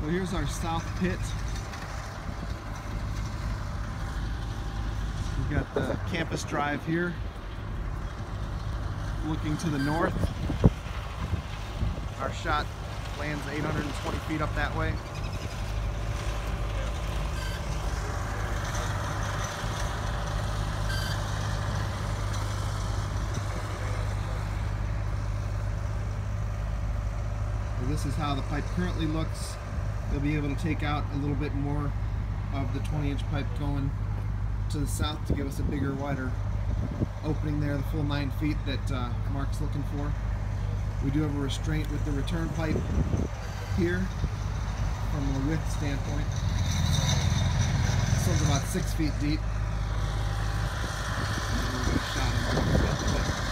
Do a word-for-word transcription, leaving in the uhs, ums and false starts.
So here's our south pit. We've got the campus drive here, looking to the north. Our shot lands eight hundred twenty feet up that way. So this is how the pipe currently looks. They'll be able to take out a little bit more of the twenty inch pipe going to the south to give us a bigger, wider opening there, the full nine feet that uh, Mark's looking for. We do have a restraint with the return pipe here from the width standpoint. This one's about six feet deep. And we'll get a shot of it.